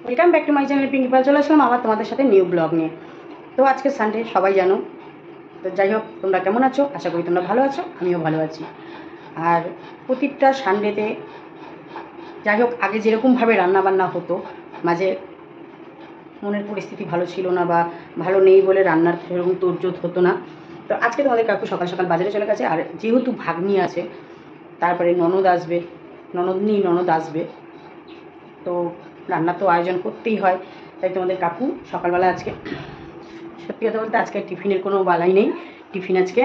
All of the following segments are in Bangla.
Welcome back to my channel Pinki Pal. চলে আসলাম আবার তোমাদের সাথে নিউ ব্লগ নিয়ে। তো আজকে সানডে, সবাই জানো। তো যাই হোক, তোমরা কেমন আছো? আশা করি তোমরা ভালো আছো, আমিও ভালো আছি। আর প্রতিটা সানডেতে যাই হোক, আগে যেরকমভাবে রান্নাবান্না হতো, মাঝে মনের পরিস্থিতি ভালো ছিল না বা ভালো নেই বলে রান্নার সেরকম তোড়জোড় হতো না। তো আজকে তোমাদের কাকু সকাল সকাল বাজারে চলে গেছে। আর যেহেতু ভাগ্নি আছে, তারপরে ননদ আসবে, ননদ আসবে, তো রান্না তো আয়োজন করতেই হয়। তাই তোমাদের কাকু সকালবেলা আজকে, সত্যি কথা বলতে আজকে টিফিনের কোনো বালাই নেই। টিফিন আজকে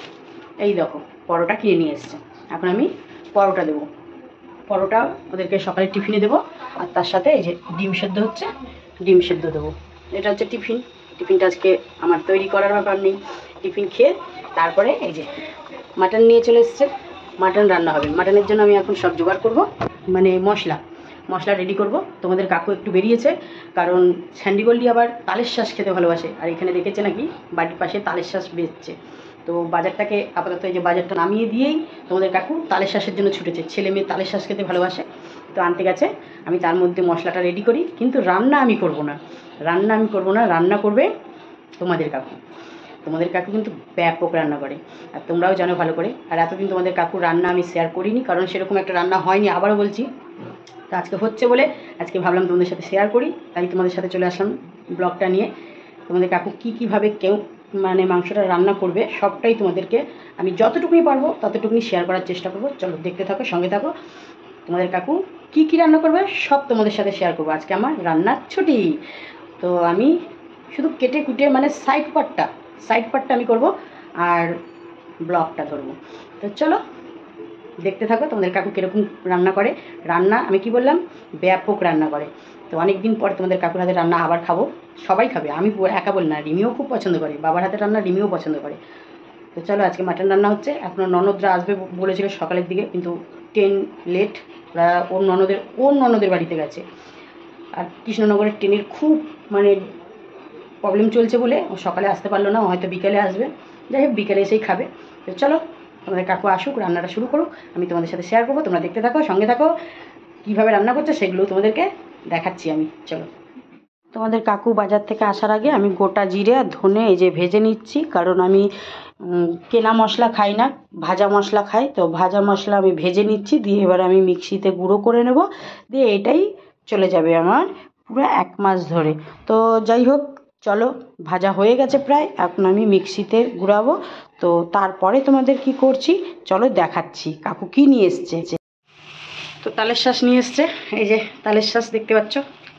এই দেখো পরোটা কিনে নিয়ে এসছে। এখন আমি পরোটা দেবো, পরোটা ওদেরকে সকালে টিফিনে দেবো। আর তার সাথে এই যে ডিম সেদ্ধ হচ্ছে, ডিম সেদ্ধ দেবো। এটা হচ্ছে টিফিন। টিফিনটা আজকে আমার তৈরি করার ব্যাপার নেই। টিফিন খেয়ে তারপরে এই যে মাটন নিয়ে চলে এসছে, মাটন রান্না হবে। মাটনের জন্য আমি এখন সব জোগাড় করব, মানে মশলা রেডি করব। তোমাদের কাকু একটু বেরিয়েছে, কারণ স্যান্ডিগোল্ডি আবার তালের শ্বাস খেতে ভালোবাসে। আর এখানে দেখেছে নাকি বাড়ির পাশে তালের শ্বাস বেচছে। তো বাজারটাকে আপাতত এই যে বাজারটা নামিয়ে দিয়েই তোমাদের কাকু তালের শ্বাসের জন্য ছুটেছে। ছেলে মেয়ে তালের শ্বাস খেতে ভালোবাসে, তো আনতে গেছে। আমি তার মধ্যে মশলাটা রেডি করি, কিন্তু রান্না আমি করব না, রান্না করবে তোমাদের কাকু। তোমাদের কাকু কিন্তু ব্যাপক রান্না করে, আর তোমরাও জানো ভালো করে। আর এতদিন তোমাদের কাকুর রান্না আমি শেয়ার করিনি, কারণ সেরকম একটা রান্না হয়নি, আবারও বলছি। তো আজকে হচ্ছে বলে আজকে ভাবলাম তোমাদের সাথে শেয়ার করি, তাই তোমাদের সাথে চলে আসলাম ব্লগটা নিয়ে। তোমাদের কাকু কীভাবে মানে মাংসটা রান্না করবে সবটাই তোমাদেরকে আমি যতটুকুনি পারবো ততটুকুনি শেয়ার করার চেষ্টা করবো। চলো দেখতে থাকো, সঙ্গে থাকো। তোমাদের কাকু কী রান্না করবে সব তোমাদের সাথে শেয়ার করবো। আজকে আমার রান্নার ছুটি, তো আমি শুধু কেটে কুটে মানে সাইড পার্টটা আমি করব, আর ব্লগটা ধরবো। তো চলো দেখতে থাকো তোমাদের কাকু কীরকম রান্না করে। রান্না আমি কি বললাম, ব্যাপক রান্না করে। তো অনেক দিন পর তোমাদের কাকুর হাতের রান্না আবার খাবো, সবাই খাবে, আমি একা বল না। রিমিও খুব পছন্দ করে, বাবার হাতের রান্না রিমিও পছন্দ করে। তো চলো আজকে মাটন রান্না হচ্ছে। এখনও ননদরা আসবে বলেছিল সকালের দিকে, কিন্তু ট্রেন লেট। ওরা ওর ননদের বাড়িতে গেছে। আর কৃষ্ণনগরের ট্রেনের খুব মানে প্রবলেম চলছে বলে ও সকালে আসতে পারলো না, হয়তো বিকেলে আসবে। যাই হোক, বিকেলে এসেই খাবে। তো চলো তোমাদের কাকু আসুক, রান্নাটা শুরু করুক, আমি তোমাদের সাথে শেয়ার করবো। তোমরা দেখতে থাকো, সঙ্গে থাকো। কীভাবে রান্না করছে সেগুলো তোমাদেরকে দেখাচ্ছি আমি। চলো। তোমাদের কাকু বাজার থেকে আসার আগে আমি গোটা জিরে আর ধনে এই যে ভেজে নিচ্ছি, কারণ আমি কেনা মশলা খাই না, ভাজা মশলা খাই। তো ভাজা মশলা আমি ভেজে নিচ্ছি, দিয়ে এবার আমি মিক্সিতে গুঁড়ো করে নেব। দিয়ে এটাই চলে যাবে আমার পুরো 1 মাস ধরে। তো যাই হোক, চলো ভাজা হয়ে গেছে প্রায়, এখন আমি মিক্সিতে গুঁড়াবো। তো তারপরে তোমাদের কি করছি চলো দেখাচ্ছি কাকু কি নিয়ে এসছে। তো তালের শ্বাস নিয়ে এসছে, এই যে তালের শ্বাস দেখতে পাচ্ছ,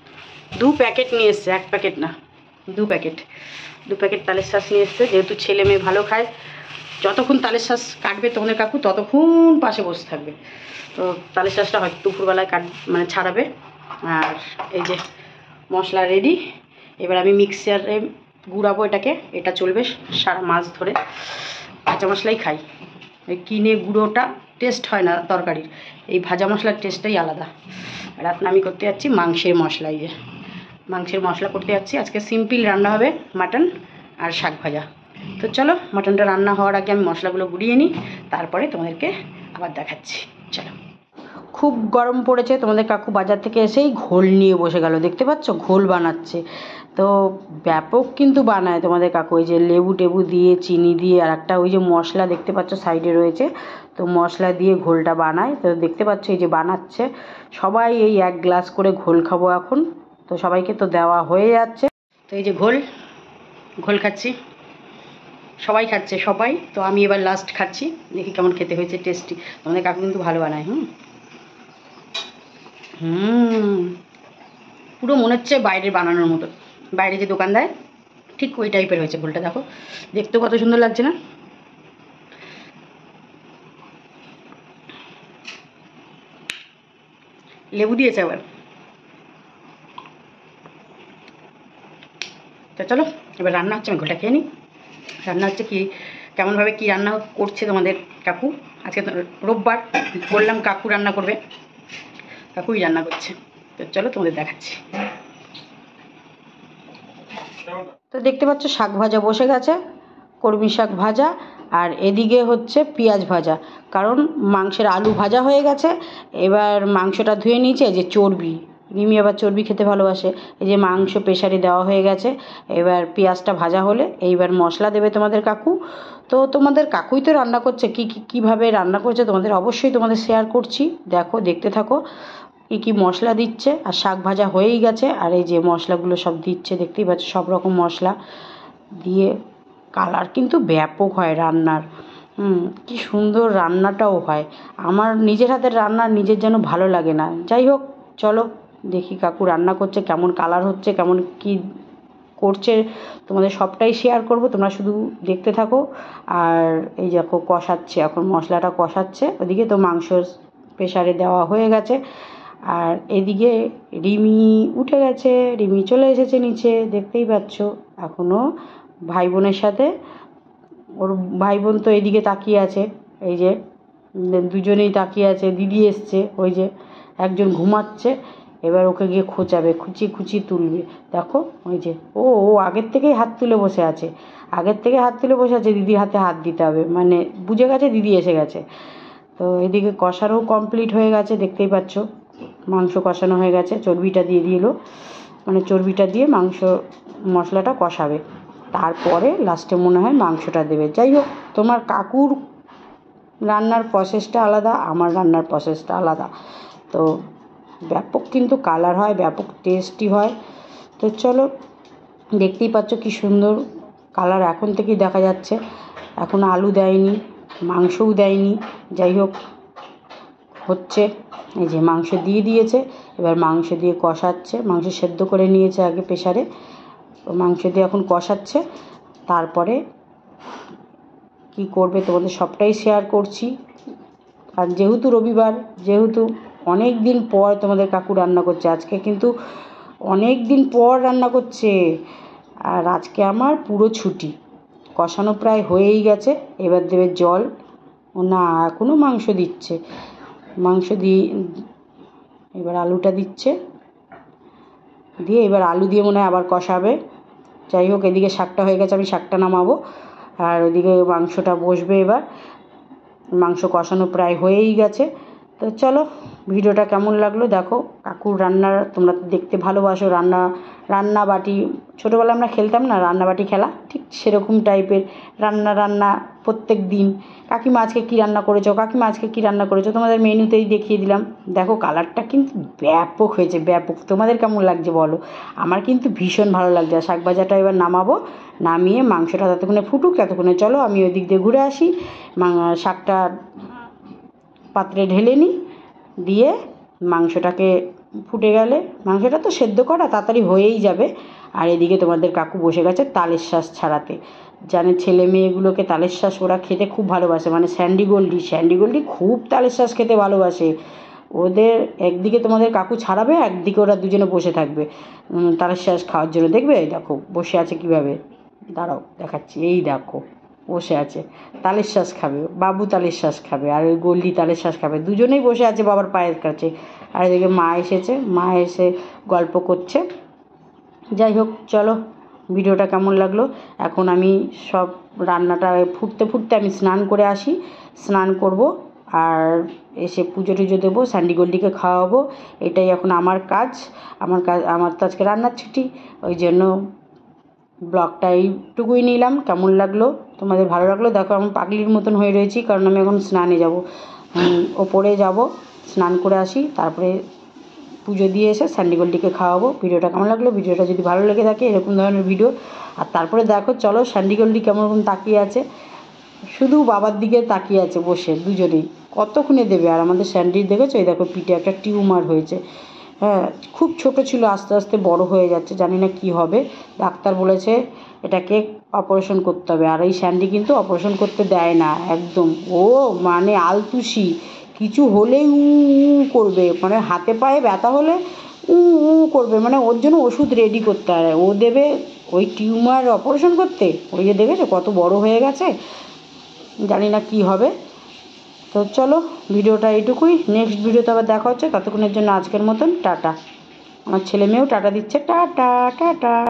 2 প্যাকেট নিয়ে এসছে, 1 প্যাকেট না, 2 প্যাকেট তালের শ্বাস নিয়ে এসছে। যেহেতু ছেলে মেয়ে ভালো খায়, যতক্ষণ তালের শ্বাস কাটবে তোমাদের কাকু ততক্ষণ পাশে বসে থাকবে। তো তালের শ্বাসটা হয়তো দুপুরবেলায় মানে ছাড়াবে। আর এই যে মশলা রেডি, এবার আমি মিক্সারে গুঁড়াবো এটাকে। এটা চলবে সারা মাস ধরে। ভাজা মশলাই খাই, এই কিনে গুঁড়োটা টেস্ট হয় না তরকারির, এই ভাজা মশলার টেস্টটাই আলাদা। আর এখন আমি করতে যাচ্ছি মাংসের মশলা। এই যে মাংসের মশলা করতে যাচ্ছি। আজকে সিম্পল রান্না হবে, মাটন আর শাক ভাজা। তো চলো মাটনটা রান্না হওয়ার আগে আমি মশলাগুলো গুঁড়িয়ে নিই, তারপরে তোমাদেরকে আবার দেখাচ্ছি। চলো। খুব গরম পড়েছে, তোমাদের কাকু বাজার থেকে এসেই ঘোল নিয়ে বসে গেল, দেখতে পাচ্ছ ঘোল বানাচ্ছে। তো ব্যাপক কিন্তু বানায় তোমাদের কাকু, ওই যে লেবু টেবু দিয়ে, চিনি দিয়ে, আর একটা ওই যে মশলা দেখতে পাচ্ছ সাইডে রয়েছে, তো মশলা দিয়ে ঘোলটা বানায়। তো দেখতে পাচ্ছ এই যে বানাচ্ছে। সবাই এই 1 গ্লাস করে ঘোল খাবো এখন। তো সবাইকে তো দেওয়া হয়ে যাচ্ছে। তো এই যে ঘোল খাচ্ছি, সবাই খাচ্ছে সবাই। তো আমি এবার লাস্ট খাচ্ছি, দেখি কেমন খেতে হয়েছে, টেস্টি। তোমাদের কাকু কিন্তু ভালো বানায়। পুরো মনে হচ্ছে বাইরের বানানোর মতো, বাইরে যে দোকান দেয় ঠিক ওই টাইপের হয়েছে ঘোলটা। দেখো দেখতেও কত সুন্দর লাগছে না? লেবু দিয়েছে আবার। তো চলো এবার রান্না হচ্ছে, আমি ঘোলটা খেয়ে নিই। রান্না হচ্ছে কেমনভাবে কি রান্না করছে তোমাদের কাকু। আজকে রোববার, বললাম কাকু রান্না করবে, কাকুই রান্না করছে। তো চলো তোমাদের দেখাচ্ছি। তো দেখতে পাচ্ছ শাক ভাজা বসে গেছে, কলমি শাক ভাজা। আর এদিকে হচ্ছে পেঁয়াজ ভাজা, কারণ মাংসের আলু ভাজা হয়ে গেছে। এবার মাংসটা ধুয়ে নিয়েছে, যে চর্বি রিমি আবার চর্বি খেতে ভালোবাসে। এই যে মাংস প্রেসারে দেওয়া হয়ে গেছে, এবার পেঁয়াজটা ভাজা হলে এইবার মশলা দেবে তোমাদের কাকু। তো তোমাদের কাকুই তো রান্না করছে, কীভাবে রান্না করছে তোমাদের অবশ্যই তোমাদের শেয়ার করছি, দেখো দেখতে থাকো কী মশলা দিচ্ছে। আর শাক ভাজা হয়েই গেছে, আর এই যে মশলাগুলো সব দিচ্ছে, দেখতেই পাচ্ছ সব রকম মশলা দিয়ে। কালার কিন্তু ব্যাপক হয় রান্নার, কি সুন্দর রান্নাটাও হয়। আমার নিজের হাতের রান্না নিজের যেন ভালো লাগে না। যাই হোক, চলো দেখি কাকু রান্না করছে, কেমন কালার হচ্ছে, কেমন কি করছে, তোমাদের সবটাই শেয়ার করব, তোমরা শুধু দেখতে থাকো। আর এই দেখো কষাচ্ছে, এখন মশলাটা কষাচ্ছে, ওদিকে তো মাংস প্রেসারে দেওয়া হয়ে গেছে। আর এদিকে রিমি উঠে গেছে, রিমি চলে এসেছে নিচে, দেখতেই পাচ্ছ। এখনও ভাই বোনের সাথে, ওর ভাই বোন তো এদিকে তাকিয়ে আছে, এই যে দুজনেই তাকিয়ে আছে। দিদি এসছে, ওই যে একজন ঘুমাচ্ছে, এবার ওকে গিয়ে খোঁচাবে, খুঁচি তুলবে। দেখো ওই যে ও আগের থেকেই হাত তুলে বসে আছে, দিদির হাতে হাত দিতে হবে, মানে বুঝে গেছে দিদি এসে গেছে। তো এদিকে কষানোও কমপ্লিট হয়ে গেছে, দেখতেই পাচ্ছ মাংস কষানো হয়ে গেছে। চর্বিটা দিয়ে দিল, মানে চর্বিটা দিয়ে মাংস মশলাটা কষাবে, তারপরে লাস্টে মনে হয় মাংসটা দেবে। যাই হোক, তোমার কাকুর রান্নার প্রসেসটা আলাদা, আমার রান্নার প্রসেসটা আলাদা। তো ব্যাপক কিন্তু কালার হয়, ব্যাপক টেস্টি হয়। তো চলো, দেখতেই পাচ্ছ কি সুন্দর কালার এখন থেকেই দেখা যাচ্ছে। এখন আলু দেয়নি, মাংসও দেয়নি, যাই হোক হচ্ছে। এই যে মাংস দিয়ে দিয়েছে, এবার মাংস দিয়ে কষাচ্ছে। মাংস সেদ্ধ করে নিয়েছে আগে প্রেসারে, মাংস দিয়ে এখন কষাচ্ছে। তারপরে কি করবে তোমাদের সবটাই শেয়ার করছি। আর যেহেতু রবিবার, যেহেতু অনেক দিন পর তোমাদের কাকু রান্না করছে, আজকে কিন্তু অনেক দিন পর রান্না করছে। আর আজকে আমার পুরো ছুটি, কষানো প্রায় হয়েই গেছে, এবার দেবে জল। ও না, এখনও মাংস দিচ্ছে, মাংস দিয়ে এবার আলুটা দিচ্ছে, দিয়ে এবার আলু দিয়ে মনে হয় আবার কষাবে। যাই হোক, এদিকে শাকটা হয়ে গেছে, আমি শাকটা নামাবো, আর ওদিকে মাংসটা বসবে। এবার মাংস কষানো প্রায় হয়েই গেছে। তো চলো, ভিডিওটা কেমন লাগলো দেখো। কাকুর রান্নার তোমরা দেখতে ভালোবাসো, রান্নাবাটি ছোটোবেলা আমরা খেলতাম না রান্নাবাটি খেলা, ঠিক সেরকম টাইপের রান্না প্রত্যেক দিন। কাকিমা আজকে কী রান্না করেছো, তোমাদের মেনুতেই দেখিয়ে দিলাম। দেখো কালারটা কিন্তু ব্যাপক হয়েছে, ব্যাপক। তোমাদের কেমন লাগছে বলো, আমার কিন্তু ভীষণ ভালো লাগছে। আর শাক ভাজাটা এবার নামাবো, নামিয়ে মাংসটা ততক্ষণে ফুটুক, ততক্ষণে চলো আমি ওই দিক দিয়ে ঘুরে আসি। শাকটা পাত্রে ঢেলে নিই, দিয়ে মাংসটাকে ফুটে গেলে, মাংসটা তো সেদ্ধ করা তাড়াতাড়ি হয়েই যাবে। আর এদিকে তোমাদের কাকু বসে গেছে তালের শ্বাস ছাড়াতে। জানে ছেলে মেয়েগুলোকে তালের শ্বাস ওরা খেতে খুব ভালোবাসে, মানে স্যান্ডি গোল্ডি খুব তালের শ্বাস খেতে ভালোবাসে। ওদের একদিকে তোমাদের কাকু ছাড়াবে, একদিকে ওরা দুজনে বসে থাকবে তালের শ্বাস খাওয়ার জন্য। দেখবে দেখো বসে আছে কীভাবে, দাঁড়াও দেখাচ্ছি। এই দেখো বসে আছে, তালের শ্বাস খাবে, বাবু তালের শ্বাস খাবে, আর ওই গোল্ডি তালের শ্বাস খাবে, দুজনেই বসে আছে বাবার পায়ের কাছে। আর এদিকে মা এসেছে, মা এসে গল্প করছে। যাই হোক, চলো ভিডিওটা কেমন লাগলো। এখন আমি সব রান্নাটা ফুটতে ফুটতে আমি স্নান করে আসি, স্নান করব, আর এসে পুজো টুজো দেবো, স্যান্ডি গোল্ডিকে খাওয়াবো। এটাই এখন আমার কাজ। আমার তো আজকে রান্নার ছুটি, ওই জন্য ব্লগটা এইটুকুই নিলাম। কেমন লাগলো, তোমাদের ভালো লাগলো? দেখো আমি পাগলির মতন হয়ে রয়েছি, কারণ আমি এখন স্নানে যাব, ওপরে যাব, স্নান করে আসি, তারপরে পুজো দিয়ে এসে স্যান্ডি গোল্ডিকে খাওয়াবো। ভিডিওটা কেমন লাগলো, ভিডিওটা যদি ভালো লেগে থাকে এরকম ধরনের ভিডিও। আর তারপরে দেখো চলো স্যান্ডি গোল্ডি কেমন তাকিয়ে আছে, শুধু বাবার দিকে তাকিয়ে আছে বসে, দুজনেই কতক্ষণে দেবে। আর আমাদের স্যান্ডির দেখেছো, এই দেখো পিঠে একটা টিউমার হয়েছে, হ্যাঁ খুব ছোট ছিল, আস্তে আস্তে বড় হয়ে যাচ্ছে, জানি না কি হবে। ডাক্তার বলেছে এটাকে অপারেশন করতে হবে। আর এই স্যান্ডি কিন্তু অপারেশন করতে দেয় না একদম, ও মানে আলতুষি, কিছু হলেই উ করবে, মানে হাতে পায়ে ব্যথা হলে উ করবে, মানে ওর জন্য ওষুধ রেডি করতে হয়, ও দেবে ওই টিউমার অপারেশন করতে। ওই যে দেখেছো কত বড় হয়ে গেছে, জানি না কি হবে। তো চলো ভিডিওটা এইটুকুই, নেক্সট ভিডিওতে আবার দেখা হচ্ছে, ততক্ষণের জন্য আজকের মতন টাটা। আমার ছেলে মেয়েও টাটা দিচ্ছে, টাটা টাটা।